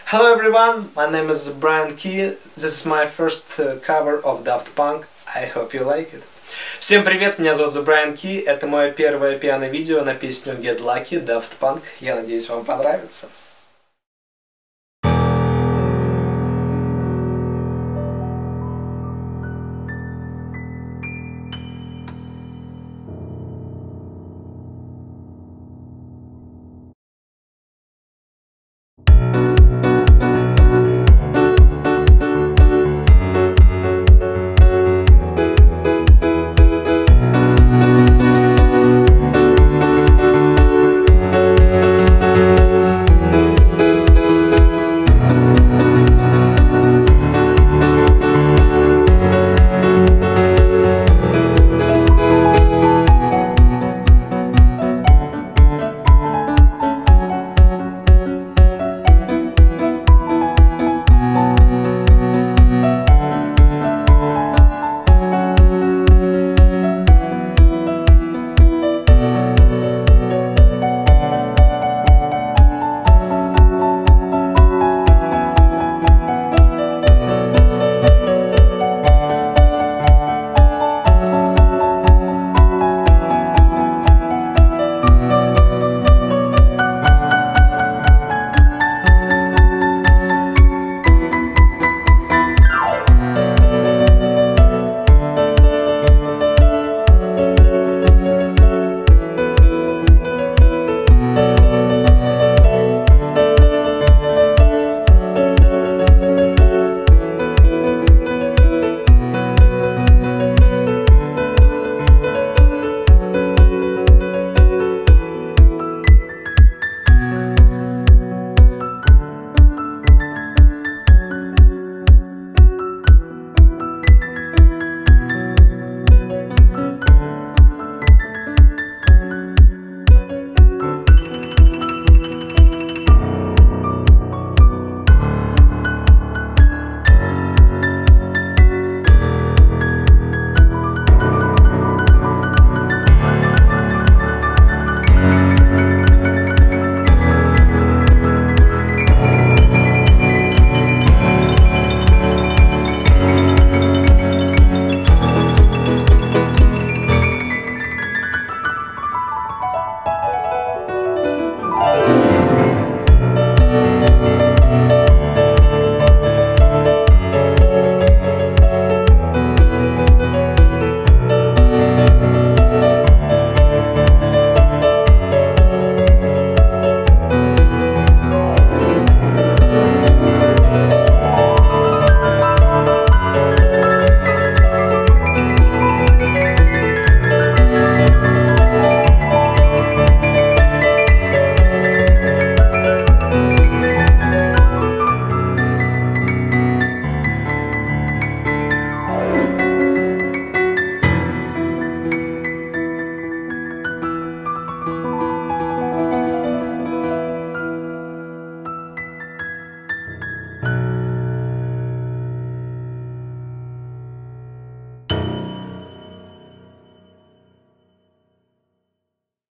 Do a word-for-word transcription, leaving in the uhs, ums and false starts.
Hello everyone, my name is Brian Key. This is my first uh, cover of Daft Punk. I hope you like it. Всем привет, меня зовут Brian Key. Это мое первое пиано-видео на песню Get Lucky Daft Punk. Я надеюсь, вам понравится.